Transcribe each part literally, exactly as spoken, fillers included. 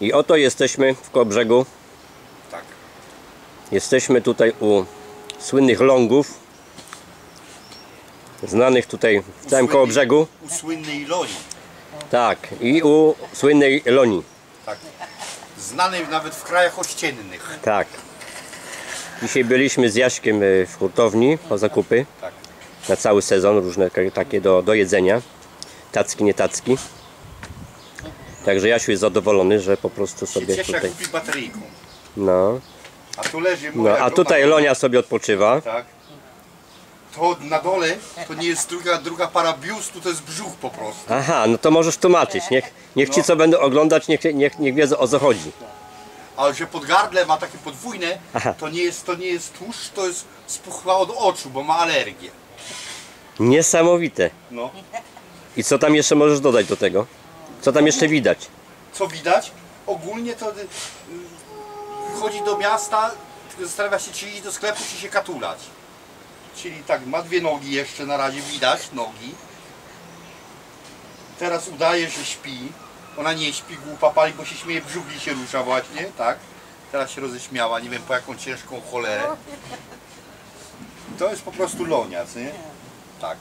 I oto jesteśmy w Kołobrzegu. Tak. Jesteśmy tutaj u słynnych longów, znanych tutaj w całym Kołobrzegu. U słynnej Loni. Tak, i u słynnej Loni. Tak. Znanej nawet w krajach ościennych. Tak. Dzisiaj byliśmy z Jaśkiem w hurtowni po zakupy. Tak. Na cały sezon, różne takie do, do jedzenia. Tacki, nie tacki. Także Jasiu jest zadowolony, że po prostu sobie Cieszę, tutaj... jak kupi bateryjką. No. A tu leży No, moja a tutaj żona. Lonia sobie odpoczywa. Tak. To na dole to nie jest druga, druga para biustu, to jest brzuch po prostu. Aha, no to możesz tłumaczyć. Niech, niech ci co będą oglądać, niech, niech, niech wiedzą, o co chodzi. Ale że podgardle ma takie podwójne, Aha. to nie jest, to nie jest tłuszcz, to jest spuchła od oczu, bo ma alergię. Niesamowite. No. I co tam jeszcze możesz dodać do tego? Co tam jeszcze widać? Co widać? Ogólnie to y, y, chodzi do miasta, tylko zastanawia się, czy iść do sklepu, czy się katulać. Czyli tak, ma dwie nogi jeszcze na razie, widać nogi. Teraz udaje, że śpi. Ona nie śpi, głupa pali, bo się śmieje, brzuch jej się rusza właśnie, tak? Teraz się roześmiała, nie wiem po jaką ciężką cholerę. To jest po prostu Lonia, co nie? Tak.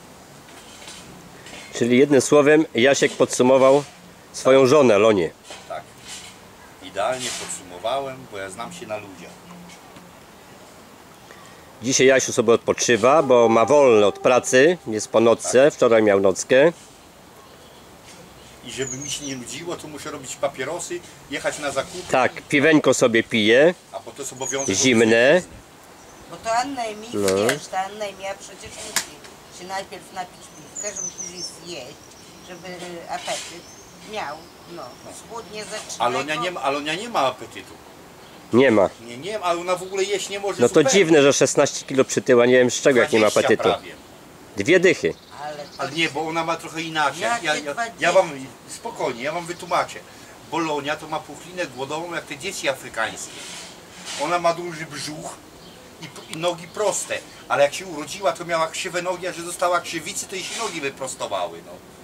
Czyli jednym słowem Jasiek podsumował swoją żonę, Lonię. Tak. Idealnie podsumowałem, bo ja znam się na ludziach. Dzisiaj Jasiu sobie odpoczywa, bo ma wolne od pracy, jest po nocce, wczoraj miał nockę. I żeby mi się nie nudziło, to muszę robić papierosy, jechać na zakupy. Tak, piweńko sobie pije, A bo to jest obowiązek. zimne. Bo to Anna i mi, No. wiesz, ta Anna i mi, a przecież musi się najpierw napić piwka, żeby później zjeść, żeby y, apetyt miał, no, schudnie za A Lonia nie ma, a Lonia nie ma apetytu. Nie ma. Nie, nie ma, ale ona w ogóle jeść nie może No to zupełnie. dziwne, że szesnaście kilo przytyła, nie wiem z czego, jak nie ma dwadzieścia apetytu. prawie. Dwie dychy. Ale, to Ale nie, bo ona ma trochę inaczej. Jakie Ja, ja, dwadzieścia? ja wam, spokojnie, ja wam wytłumaczę. Bo Lonia to ma puchlinę głodową jak te dzieci afrykańskie. Ona ma duży brzuch i, i nogi proste. Ale jak się urodziła, to miała krzywe nogi, a że dostała krzywicy, to jej się nogi wyprostowały. No.